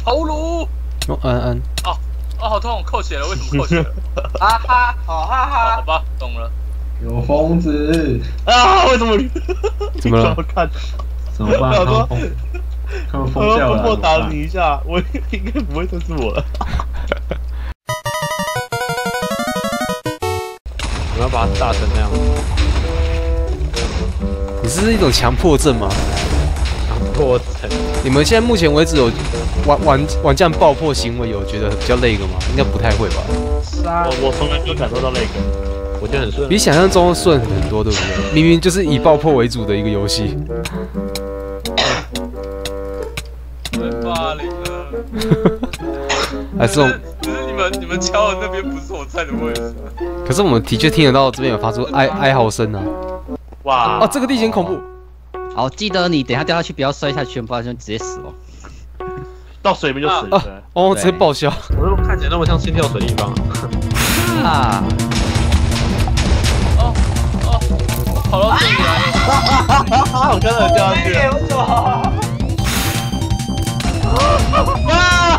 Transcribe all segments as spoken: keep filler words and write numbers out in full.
头颅。 哦，安安。 哦哦，好痛，扣血了，为什么扣血了？ 哈哈，好哈哈。 好吧，懂了。 有疯子啊！为什么？ 怎么了？ 看？ 怎么办？ 我说， 他们我疯掉了。 默默打了你一下，我应该不会认识我了。我要把它炸成那样。 你是一种强迫症吗？ 强迫症。 你们现在目前为止有玩玩玩这样爆破行为，有觉得比较累个吗？应该不太会吧？ 是啊。 我我从来没有感受到那个。 我觉得很顺， 比想象中顺很多，对不对？明明就是以爆破为主的一个游戏。 被霸凌了。 还是我， 可是你们你们敲的那边不是我在的位置。 可是我们的确听得到这边有发出哀哀嚎声啊！ 哇！ 哦，这个地形恐怖。 好，记得你等下掉下去不要摔下去，不然就直接死哦。 到水里面就死了。 哦，直接报销。 我怎么看起来那么像心跳水的地方啊？ 跑到这里来了！ 我跟着掉下去。 我走。 啊！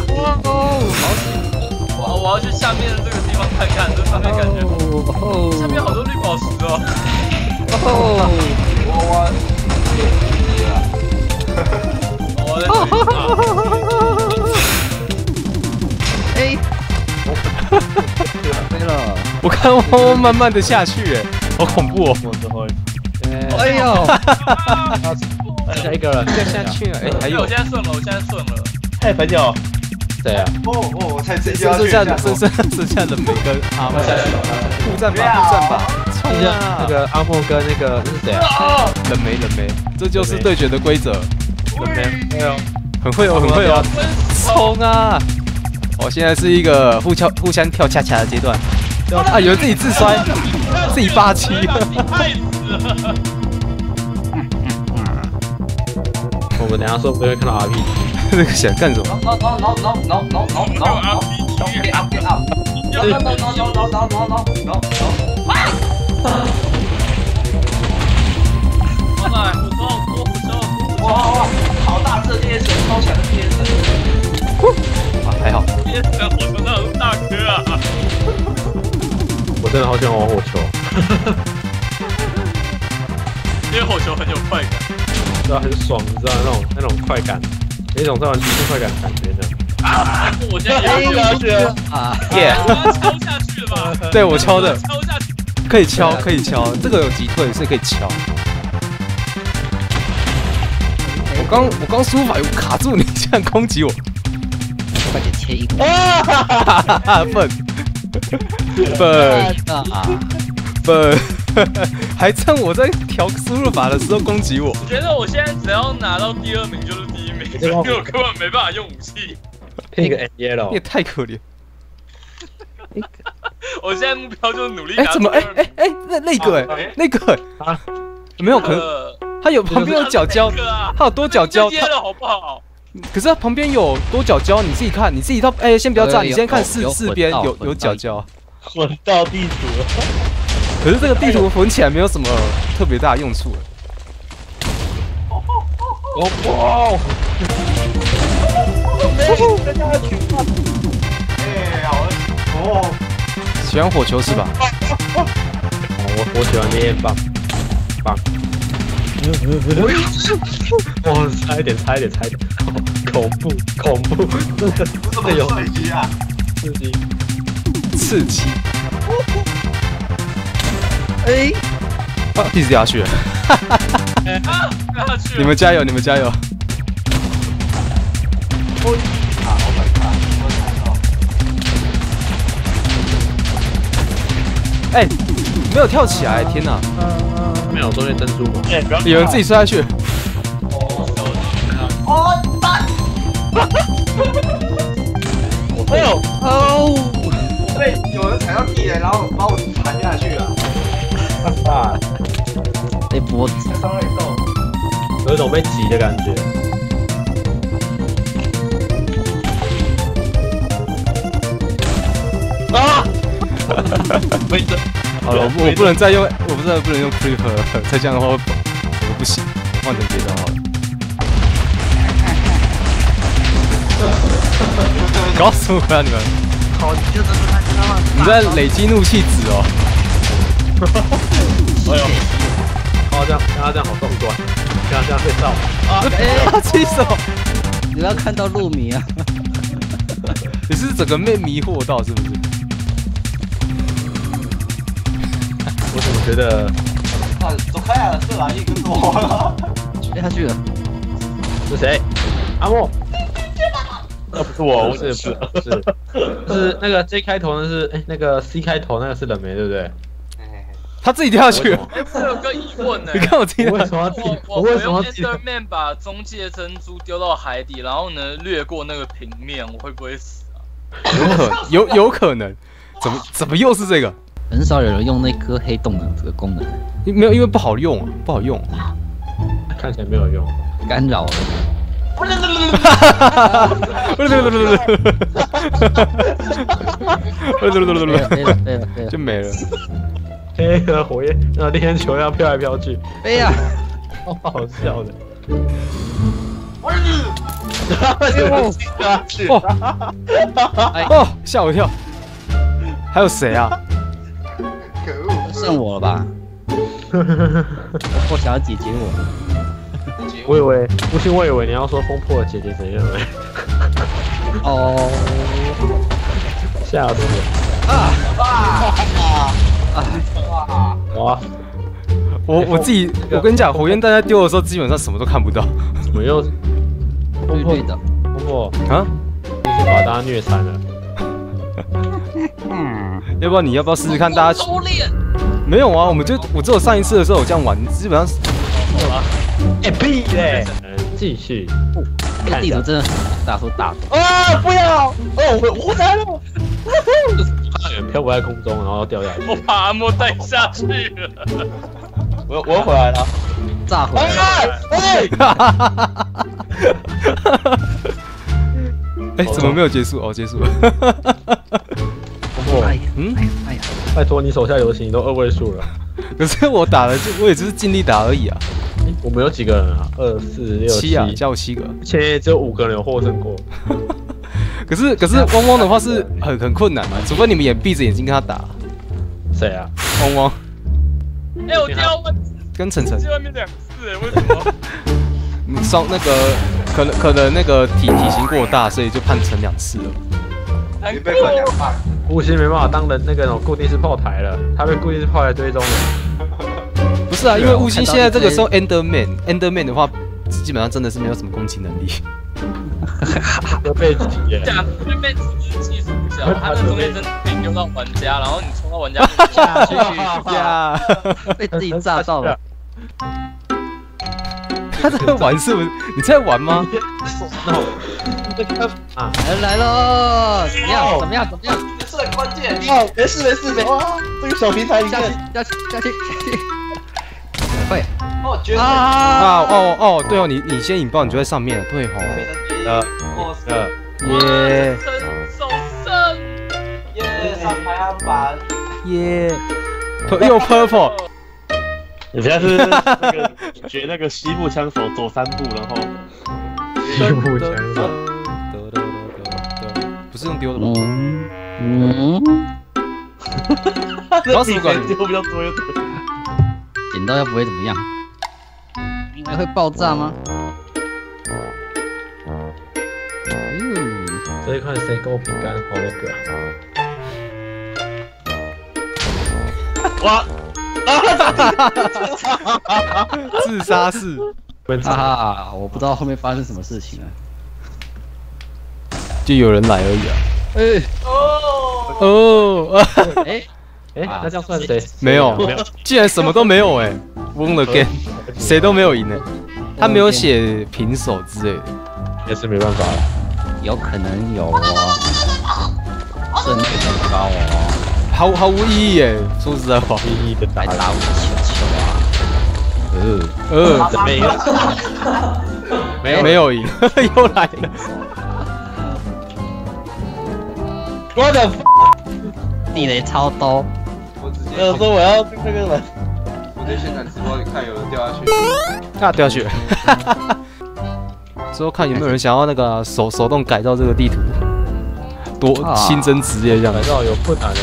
我我要去下面这个地方看看，这上面感觉下面好多绿宝石哦。 哦， 我我我在这里。 哎，飞了！ 我看我慢慢的下去，哎，好恐怖哦！ 我最后。 哎呦！ 下一个了， 掉下去了，哎，还有， 我现在顺了，我现在顺了。 哎，朋友，谁啊？ 哦哦，我才直接剩下的剩剩剩下的每个阿莫，互战吧，互战吧，冲啊！ 那个阿莫跟那个那是谁啊？ 冷梅冷梅，这就是对决的规则。 冷梅，对哦， 很会哦，很会哦，冲啊！我现在是一个互敲互相跳恰恰的阶段。啊，有人自己自摔，自己霸气。 害死了！ 我们等下说不定会看到 R P G， 这个想干什么 ？No no no no no no no no no! Get up, get up! No no no no no no no no no no! 妈妈，火车好多，火车好多！ 哇哇，好大只的猎神，超强的猎神！ 啊，还好。 猎神火球那种大哥啊！ 我真的好喜欢玩火球， 因为火球很有快感。 对啊，很爽，你知道那种那种快感，有一种在玩极限快感的感觉的。 啊！我现在也要下去了啊！ 耶！ 敲下去了吧？ 对我敲的， 敲下去， 可以敲，可以敲，这个有击退，所以可以敲。我刚我刚输法有卡住你，这样攻击我， 快点切一个！ 啊！笨笨啊！ 笨，还趁我在调输入法的时候攻击我。 我觉得我现在只要拿到第二名就是第一名，因为我根本没办法用武器。 那个 N yellow， 你也太可怜。 我现在目标就是努力。 哎，怎么？哎哎哎，那那个哎，那个啊，没有可能，它有旁边有角胶，它有多角胶。 接了好不好？ 可是它旁边有多角胶，你自己看，你自己到哎，先不要炸，你先看四四边有有角胶。 混到地图了。 可是这个地图混起来没有什么特别大的用处。 哦哇！ 哎，好哦， 喜欢火球是吧？ 哦，我我喜欢烈焰棒，棒。哇，差一点，差一点，差一点，恐怖，恐怖，真的， 真的有刺激啊！ 刺激， 刺激。 哎， 啊，一直掉下去了。你们加油，你们加油！哎，没有跳起来，天哪！ 没有中间珍珠吗？ 有人自己摔下去。 哦，蛋！ 哎呦， 哦， 我被有人踩到地雷，然后把我弹下去了。 啊！ 被脖子伤了一动， 有一种被挤的感觉。啊！没事。 好了，我我不能再用，我不知道不能用 creeper 了，再这样的话我我不行，换成别的好了。 搞什么啊你们？ 好，你就真的看他们。 你在累积怒气值哦。 哎呦，哦这样，刚刚这样好动作，这样这样被照啊！ 哎，气什么？ 你要看到路迷啊！ 你是整个被迷惑到是不是？ 我怎么觉得？ 走开啊！这来一个多了。 飞下去了。 是谁？阿莫。那不是我，不是不是是是那个 J 开头那是哎那个 C 开头那个是冷梅对不对？ 他自己跳下去了。 哎，我有个疑问呢。 你看我听为什么要自己？ 我为什么用要自己？ Enderman 把中介珍珠丢到海底，然后呢掠过那个平面，我会不会死啊？ 有可有有可能，怎么怎么又是这个？ 很少有人用那颗黑洞的这个功能， 没有，因为不好用啊，不好用。 看起来没有用。 干扰了。 不是不是不是不是不是不是不是不是飞了飞了飞了， 就没了。 黑个火焰，那烈焰球要飘来飘去， 飞呀！ 好好笑的。 哦哦，吓我一跳！还有谁啊？ 可恶！ 剩我了吧？我想要解决我。 我以为不信，我以为你要说风破的姐姐怎样嘞？ 哦， 吓死了！ 啊啊！哇！ 哇！ 我我自己，我跟你讲，火焰弹在丢的时候，基本上什么都看不到。 怎么又绿绿的。 风破啊？ 已经把大家虐惨了。 嗯， 要不要你要不要试试看？大家收敛。 没有啊，我们就我只有上一次的时候有这样玩，基本上是。 哎屁嘞！继续。 这个地图真的大说大头。 啊！不要！哦，我我来了！他有人漂浮在空中，然后掉下去。 我把阿莫带下去了。 我我回来了。 炸回来了。 哎，怎么没有结束？哦，结束了。 哎呀， 嗯， 哎呀， 拜托你手下留情，都二位数了。 可是我打了，就我也只是尽力打而已啊。 我们有几个人啊？二四六七啊，加我七个。 前也只有五个人有获胜过。 可是可是汪汪的话是很很困难啊，除非你们眼闭着眼睛跟他打。 谁啊？ 汪汪。 哎，我掉问跟晨晨。 在外面两次，哎，为什么？ 你双那个可能可能那个体体型过大，所以就判成两次了。 你被分两半。 吴昕没办法当人那个固定式炮台了，他被固定式炮台追踪了。 不是啊，因为吴昕现在这个时候 Enderman，Enderman 的话，基本上真的是没有什么攻击能力。 要被挤耶！ 讲对面其实技术不小，他的中间真的可以丢到玩家，然后你冲到玩家下去呀， 被自己炸到了。 他在玩是不是？你在玩吗？ 啊， 来来喽！怎么样？怎么样？怎么样？ 这是关键。 哦，没事没事没事。哇，这个小平台里下去面， 下去下去下去！快哦，绝对。 啊！ 啊哦哦，对哦，你你先引爆，你就在上面了，对吼。 呃哦， 呃， 耶首胜， 耶，上排行榜。 耶，又 purple。 你现在是那个学那个西部枪手走三步，然后西部枪手， 不是用丢的吗？ 嗯嗯， 然后什么鬼？ 丢比较多一点。 捡到又不会怎么样，应该会爆炸吗？嗯， 这一块谁给我饼干？好那个。 哇！ 自杀式。 哈哈，我不知道后面发生什么事情了。 就有人来而已啊。 哎哦， 哎哎，那这样算谁？ 没有， 没有。 竟然什么都没有哎 ，won again， 谁都没有赢哎，他没有写平手之类的， 也是没办法了。 有可能有哦，胜率很高哦。 毫毫无意义哎，说实在话， 意义的打还打我球球啊！呃呃， 没有， 没有没有赢，又来了。 我的， 地雷超多。 我直接。 呃，说我要那个人， 我在现场直播看有人掉下去。 啊，掉下去。之后看有没有人想要那个手手动改造这个地图。 多新增职业这样改。造有困难的，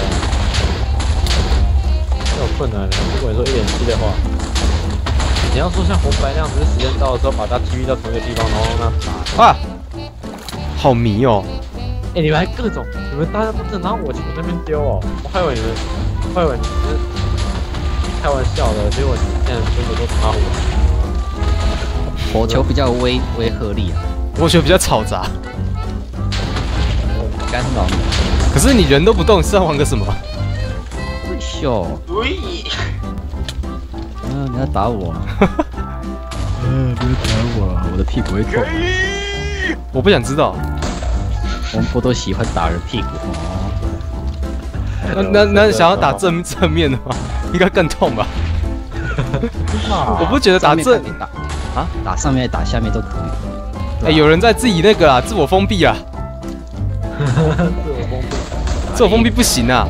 有困难的。如果你说一点七的话，你要说像红白那样子，时间到的时候把它 T V 到同一个地方，然后让它打。 啊，好迷哦！ 哎、欸，你们还各种，你们大家都是拿我从那边丢哦，我还以为你们，我还以为你们是开玩笑的，结果你们现在真的都拿我。 火球比较有威威慑力啊， 我觉得比较嘈杂。 干扰你。 可是你人都不动，是要玩个什么？ 秀， 喂， 嗯，你要打我、啊？嗯，不要打我、啊，我的屁股会痛。 我不想知道。 我们都喜欢打人屁股哦。 那那那想要打正正面的话，应该更痛吧？我不觉得打正打啊，打上面打下面都可以。 哎、欸，有人在自己那个啦，自我封闭啊。 自我封闭， 自我封闭不行啊。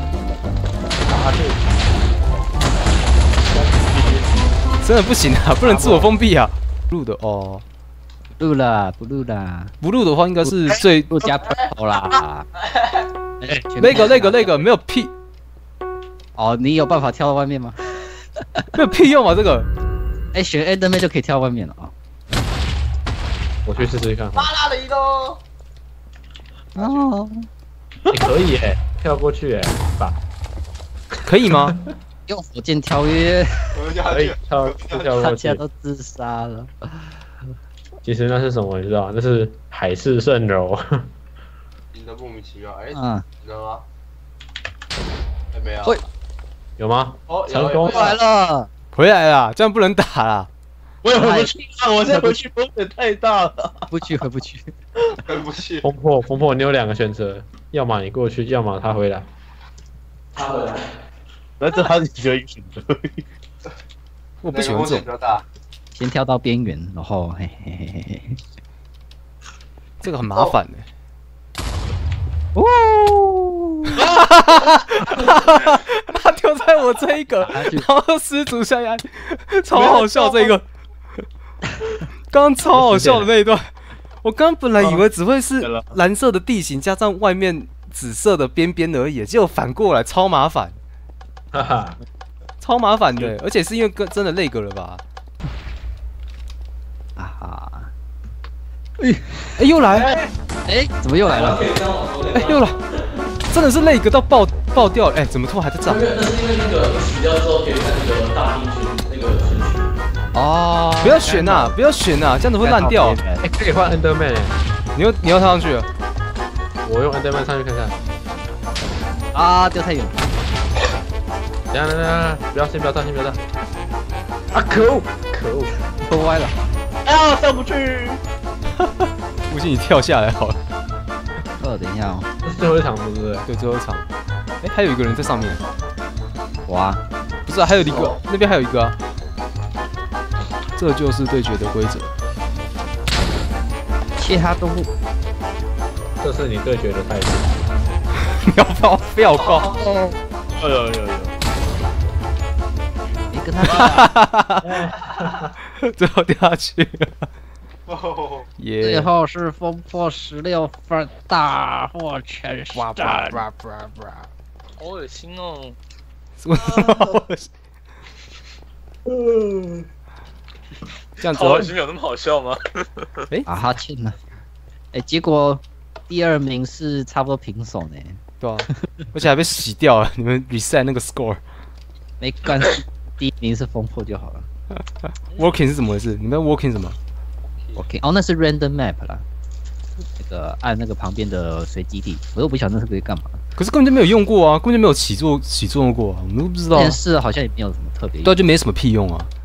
真的不行啊，不能自我封闭啊。录的哦。 录啦，不录啦。 不录的话，应该是最录加 Pro 啦。 那个、那个、那个没有屁。 哦，你有办法跳到外面吗？ 没有屁用啊，这个。 哎、欸，选 Enderman 就可以跳外面了啊。 我去试试看。 巴拉里喽！ 哦， 你、欸、可以哎，跳过去哎，吧？ 可以吗？ 用火箭跳跃。 可以跳，跳过去。 大家都自杀了。 其实那是什么？你知道？那是海市蜃楼。 赢得莫名其妙，哎、欸， 嗯， 你知道吗？哎、欸，没有。 会有吗？ 哦， 成功回来了， 回来了，这样不能打啦。 我也回不去啊！我再回去风险太大了。 不去，回不去， 回不去。 风破，风破，你有两个选择，要么你过去，要么他回来。 他回来。 那这他只有一个选择。 我不喜欢这种。 先跳到边缘，然后嘿嘿嘿嘿嘿， 这个很麻烦的、欸。 哦， 他丢在我这一个，然后失足下压，超好笑这个。刚刚超好笑的那一段，我刚本来以为只会是蓝色的地形加上外面紫色的边边而已，结果反过来超麻烦， 哈哈， 超麻烦的，而且是因为跟真的累个了吧？ 啊哈， 哎哎又来， 哎怎么又来了？ 哎又来，真的是累个到爆爆掉了，哎怎么突然还在涨？ 那是因为那个死掉之后可以看那个大兵选那个顺序。 哦， 不要选呐、啊，不要选呐、啊，这样子会烂掉。 哎、欸，可以换 Enderman 哎、欸， 你又你要跳上去了， 我用 Enderman 上去看看。 啊，掉太远了。 等下等下，不要先不要上，先不要上。啊可恶可恶， 都歪了。 啊上不去。 不信你跳下来好了。 呃，等一下哦， 这是最后一场，对不对？ 对，最后一场。哎、欸，还有一个人在上面。 哇， 不是啊，还有一个，那边还有一个啊。这就是对决的规则。 其他都不。 这是你对决的态度。 秒爆，秒爆！ 有有有有。 你跟他。 最后掉下去了。耶！ 最后是风破十六分，大获全胜。 好恶心哦！ 嗯。这样子， 好恶心有那么好笑吗？ 哎、欸， 啊哈欠了。哎、欸，结果第二名是差不多平手呢。 对啊，而且还被洗掉了。你们 reset 那个 score。 没关系，第一名是风破就好了。 Working 是怎么回事？你们在 Working 什么 ？OK， 哦，那是 Random Map 啦。那个按那个旁边的随机地，我又不晓得那是可以干嘛。 可是根本就没有用过啊，根本就没有起作起作用过啊，我们都不知道、啊。 但是好像也没有什么特别。 对啊，就没什么屁用啊。